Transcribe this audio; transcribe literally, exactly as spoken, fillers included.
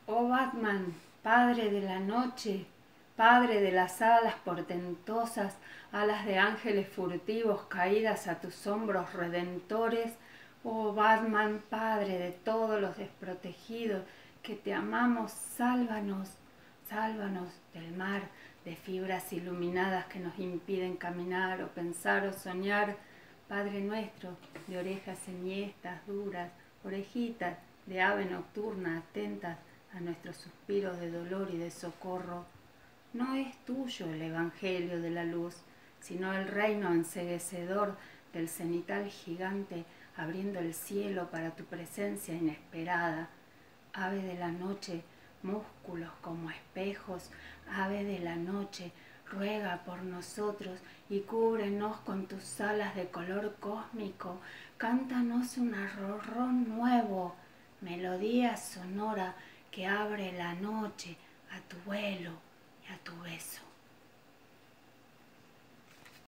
Oh Batman, padre de la noche, padre de las alas portentosas, alas de ángeles furtivos caídas a tus hombros redentores, oh Batman, padre de todos los desprotegidos, que te amamos, sálvanos, sálvanos del mar de fibras iluminadas que nos impiden caminar o pensar o soñar. Padre nuestro, de orejas enhiestas, duras, orejitas de ave nocturna atentas a nuestros suspiros de dolor y de socorro. No es tuyo el evangelio de la luz, sino el reino enceguecedor del cenital gigante abriendo el cielo para tu presencia inesperada. Ave de la noche, músculos como espejos, ave de la noche, ruega por nosotros y cúbrenos con tus alas de color cósmico. Cántanos un arrorrón nuevo, melodía sonora que abre la noche a tu vuelo y a tu beso.